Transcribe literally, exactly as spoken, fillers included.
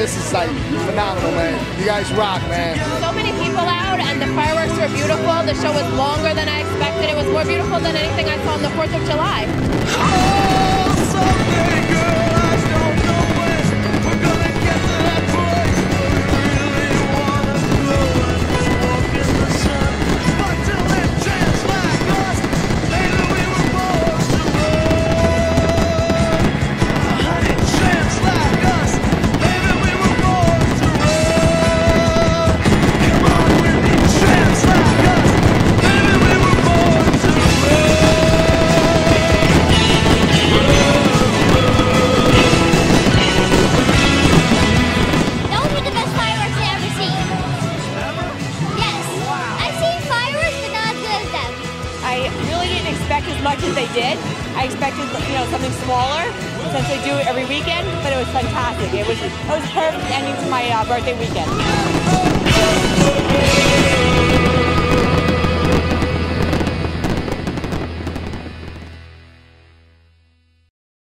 this is like phenomenal, man. You guys rock, man. So many people out, and the fireworks were beautiful. The show was longer than I expected. It was more beautiful than anything I saw on the fourth of July. Oh, someday, girl, I don't know when we're gonna get to that place where we really wanna go and just walk in the sun. But till then, chance like us, maybe we were born to run. Honey, chance like us, maybe we were born to run. Come on with me, chance like us, maybe we were born to run. Those were the best fireworks I've ever seen. Yes. I've seen fireworks, but not as good as them. I really didn't expect as much as they did. I expected, you know, something smaller since they do it every weekend, but it was fantastic. It was, it was a perfect ending to my uh, birthday weekend.